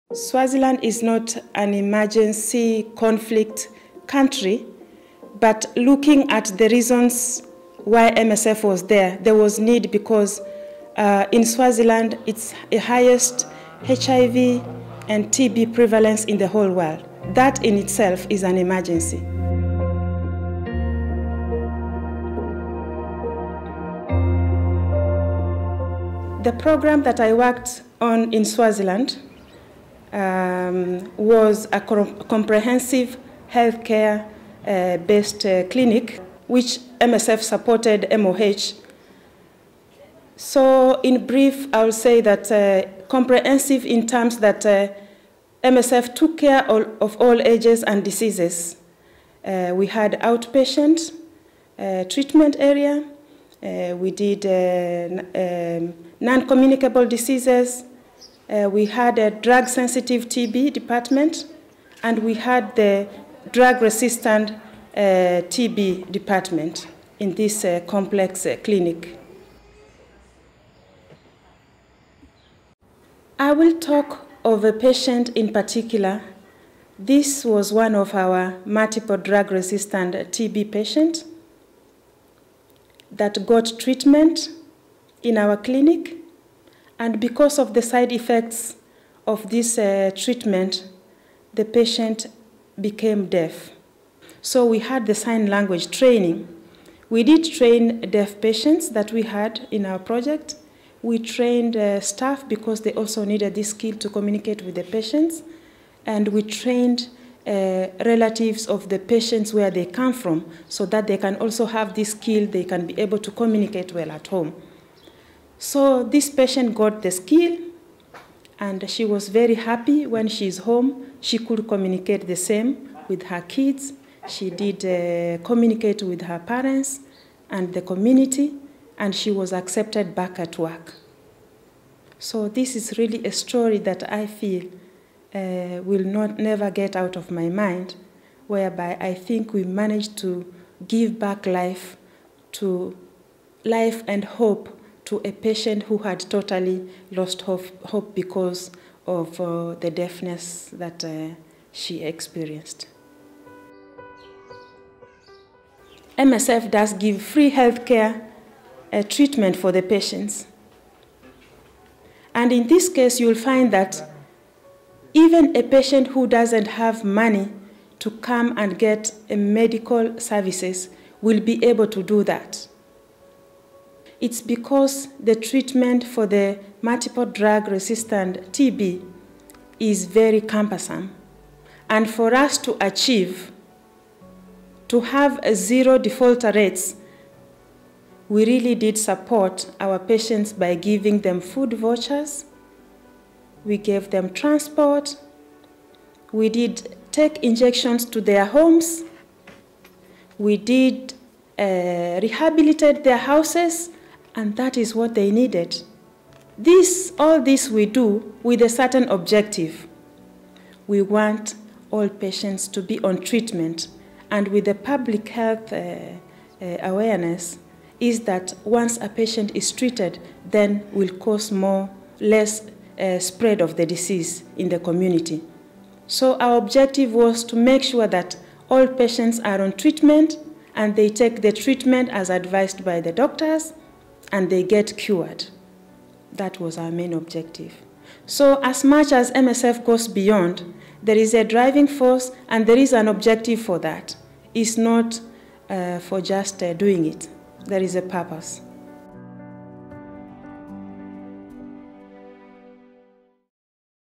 Swaziland is not an emergency conflict country, but looking at the reasons why MSF was there, there was need because in Swaziland it's the highest HIV and TB prevalence in the whole world. That in itself is an emergency. The program that I worked on in Swaziland was a comprehensive healthcare based clinic, which MSF supported MOH. So in brief, I will say that comprehensive in terms that MSF took care of all ages and diseases. We had outpatient treatment area, we did non-communicable diseases, we had a drug-sensitive TB department, and we had the drug-resistant TB department in this complex clinic. I will talk of a patient in particular. This was one of our multiple drug-resistant TB patients that got treatment in our clinic, and because of the side effects of this treatment, the patient became deaf. So we had the sign language training. We did train deaf patients that we had in our project. We trained staff because they also needed this skill to communicate with the patients. And we trained relatives of the patients where they come from so that they can also have this skill, they can be able to communicate well at home. So this patient got the skill, and she was very happy when she's home. She could communicate the same with her kids. She did communicate with her parents and the community, and she was accepted back at work. So this is really a story that I feel will never get out of my mind, whereby I think we managed to give back life and hope to a patient who had totally lost hope because of the deafness that she experienced. MSF does give free healthcare treatment for the patients. And in this case, you'll find that even a patient who doesn't have money to come and get medical services will be able to do that. It's because the treatment for the multiple drug-resistant TB is very cumbersome. And for us to achieve, to have a zero defaulter rates, we really did support our patients by giving them food vouchers. We gave them transport. We did take injections to their homes. We did rehabilitate their houses, and that is what they needed. All this we do with a certain objective. We want all patients to be on treatment, and with the public health awareness is that once a patient is treated, then will cause less spread of the disease in the community. So our objective was to make sure that all patients are on treatment and they take the treatment as advised by the doctors and they get cured. That was our main objective. So as much as MSF goes beyond, there is a driving force and there is an objective for that. It's not for just doing it. There is a purpose.